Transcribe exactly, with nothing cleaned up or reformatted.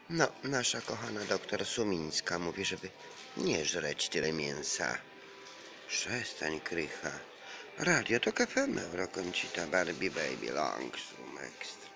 No, nasza kochana doktor Sumińska mówi, żeby nie żreć tyle mięsa. Przestań, krycha. Radio to K F M, Euroconsita, Barbie Baby, Long, Extra.